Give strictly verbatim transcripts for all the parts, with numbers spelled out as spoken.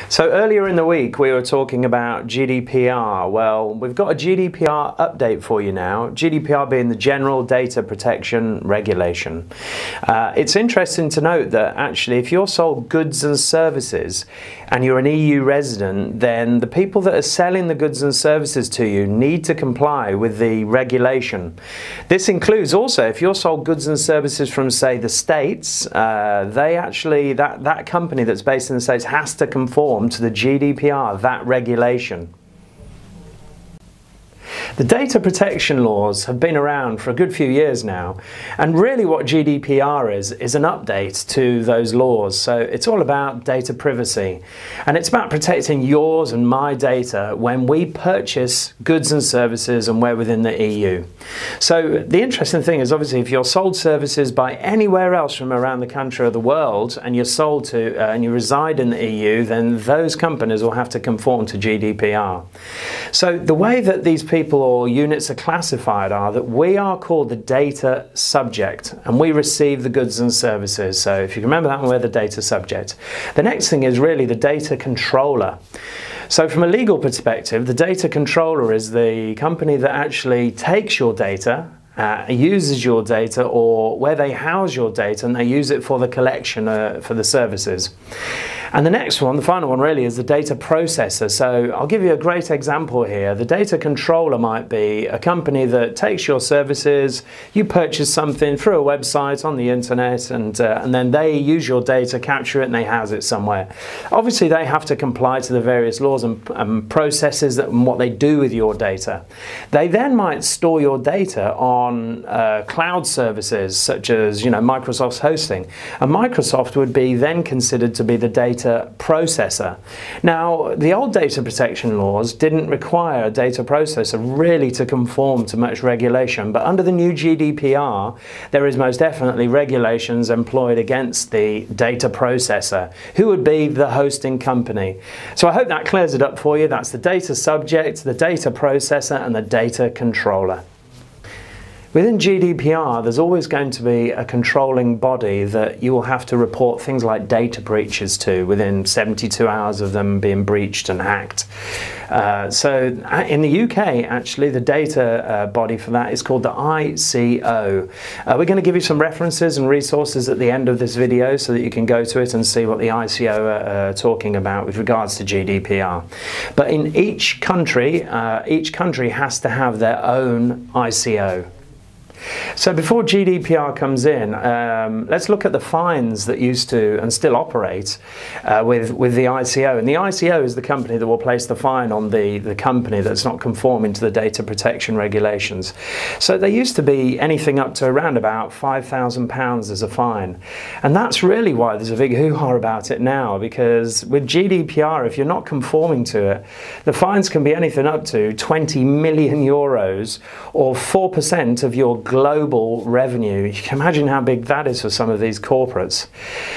So earlier in the week we were talking about G D P R. Well, we've got a G D P R update for you now, G D P R being the General Data Protection Regulation. Uh, it's interesting to note that actually if you're sold goods and services and you're an E U resident, then the people that are selling the goods and services to you need to comply with the regulation. This includes also if you're sold goods and services from, say, the States, uh, they actually, that, that company that's based in the States has to conform to the G D P R, that regulation. The data protection laws have been around for a good few years now, and really what G D P R is, is an update to those laws. So it's all about data privacy, and it's about protecting yours and my data when we purchase goods and services and we're within the E U. So the interesting thing is, obviously, if you're sold services by anywhere else from around the country or the world, and you're sold to uh, and you reside in the E U, then those companies will have to conform to G D P R. So the way that these people or units are classified are that we are called the data subject, and we receive the goods and services. So if you remember that, we're the data subject. The next thing is really the data controller. So from a legal perspective, the data controller is the company that actually takes your data, Uh, uses your data, or where they house your data, and they use it for the collection uh, for the services. And the next one, the final one really, is the data processor. So I'll give you a great example here. The data controller might be a company that takes your services, you purchase something through a website on the internet, and, uh, and then they use your data, capture it, and they house it somewhere. Obviously they have to comply to the various laws and, and processes that, and what they do with your data. They then might store your data on on uh, cloud services such as, you know, Microsoft's hosting, and Microsoft would be then considered to be the data processor. Now, the old data protection laws didn't require a data processor really to conform to much regulation, but under the new G D P R there is most definitely regulations employed against the data processor, who would be the hosting company. So I hope that clears it up for you. That's the data subject, the data processor, and the data controller. Within G D P R, there's always going to be a controlling body that you will have to report things like data breaches to within seventy-two hours of them being breached and hacked. Uh, so in the U K, actually, the data uh, body for that is called the I C O. Uh, we're going to give you some references and resources at the end of this video so that you can go to it and see what the I C O are uh, talking about with regards to G D P R. But in each country, uh, each country has to have their own I C O. So before G D P R comes in, um, let's look at the fines that used to and still operate uh, with, with the I C O. And the I C O is the company that will place the fine on the, the company that's not conforming to the data protection regulations. So they used to be anything up to around about five thousand pounds as a fine. And that's really why there's a big hoo-ha about it now, because with G D P R, if you're not conforming to it, the fines can be anything up to twenty million euros, or four percent of your global revenue. You can imagine how big that is for some of these corporates.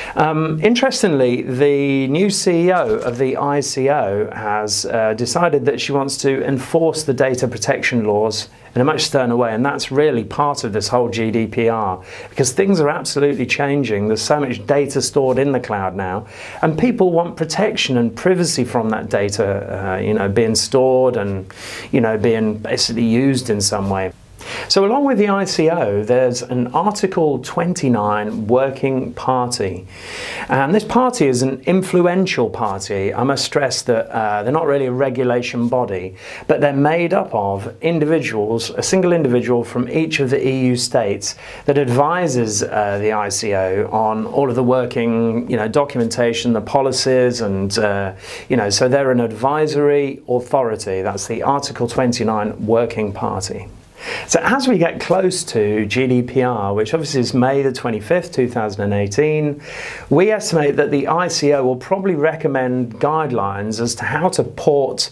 Um, interestingly, the new C E O of the I C O has uh, decided that she wants to enforce the data protection laws in a much sterner way, and that's really part of this whole G D P R, because things are absolutely changing. There's so much data stored in the cloud now, and people want protection and privacy from that data, uh, you know, being stored and, you know, being basically used in some way. So along with the I C O, there's an Article twenty-nine working party, and this party is an influential party. I must stress that uh, they're not really a regulation body, but they're made up of individuals, a single individual from each of the E U states that advises uh, the I C O on all of the working, you know, documentation, the policies, and uh, you know, so they're an advisory authority. That's the Article twenty-nine working party. So as we get close to G D P R, which obviously is May the twenty-fifth, two thousand eighteen, we estimate that the I C O will probably recommend guidelines as to how to port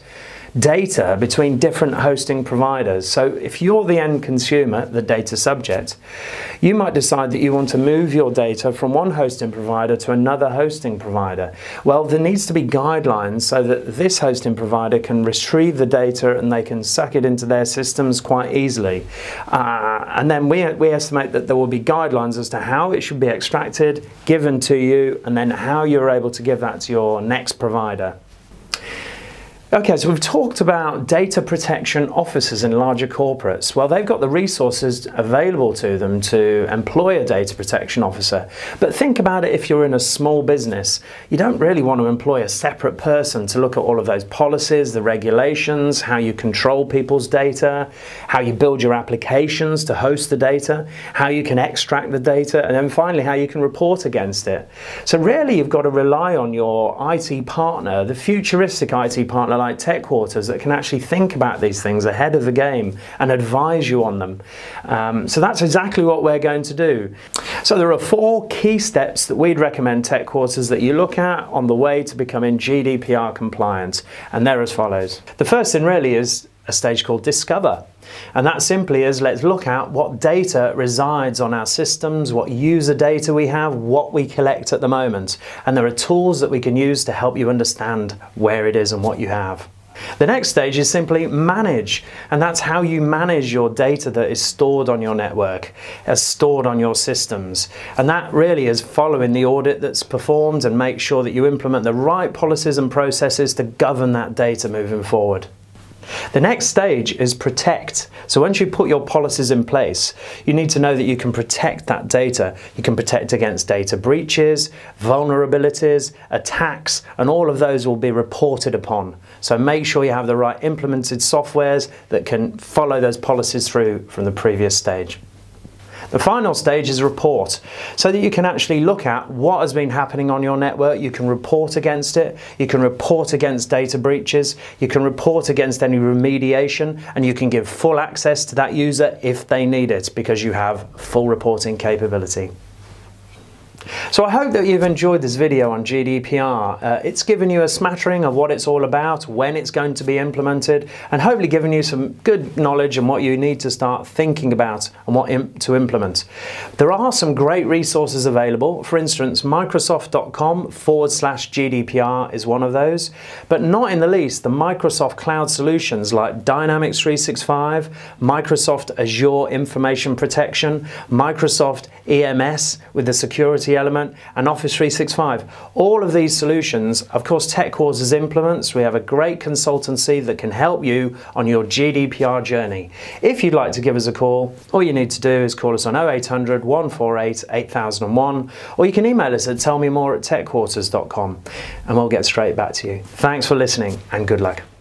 data between different hosting providers. So if you're the end consumer, the data subject, you might decide that you want to move your data from one hosting provider to another hosting provider. Well, there needs to be guidelines so that this hosting provider can retrieve the data and they can suck it into their systems quite easily. Uh, and then we, we estimate that there will be guidelines as to how it should be extracted, given to you, and then how you're able to give that to your next provider. Okay, so we've talked about data protection officers in larger corporates. Well, they've got the resources available to them to employ a data protection officer. But think about it if you're in a small business. You don't really want to employ a separate person to look at all of those policies, the regulations, how you control people's data, how you build your applications to host the data, how you can extract the data, and then finally how you can report against it. So really you've got to rely on your I T partner, the futuristic I T partner like TechQuarters, that can actually think about these things ahead of the game and advise you on them. Um, so that's exactly what we're going to do. So there are four key steps that we'd recommend TechQuarters that you look at on the way to becoming G D P R compliant, and they're as follows. The first thing really is a stage called Discover. And that simply is, let's look at what data resides on our systems, what user data we have, what we collect at the moment. And there are tools that we can use to help you understand where it is and what you have. The next stage is simply manage, and that's how you manage your data that is stored on your network, as stored on your systems. And that really is following the audit that's performed and make sure that you implement the right policies and processes to govern that data moving forward. The next stage is protect. So once you put your policies in place, you need to know that you can protect that data. You can protect against data breaches, vulnerabilities, attacks, and all of those will be reported upon. So make sure you have the right implemented softwares that can follow those policies through from the previous stage. The final stage is report, so that you can actually look at what has been happening on your network. You can report against it, you can report against data breaches, you can report against any remediation, and you can give full access to that user if they need it, because you have full reporting capability. So I hope that you've enjoyed this video on G D P R. Uh, it's given you a smattering of what it's all about, when it's going to be implemented, and hopefully given you some good knowledge on what you need to start thinking about and what im- to implement. There are some great resources available. For instance, Microsoft.com forward slash GDPR is one of those, but not in the least the Microsoft cloud solutions like Dynamics three sixty-five, Microsoft Azure Information Protection, Microsoft E M S with the security element, and Office three sixty-five. All of these solutions, of course, TechQuarters implements. We have a great consultancy that can help you on your G D P R journey. If you'd like to give us a call, all you need to do is call us on oh eight hundred, one four eight, eight thousand one, or you can email us at tell me more at techquarters dot com and we'll get straight back to you. Thanks for listening and good luck.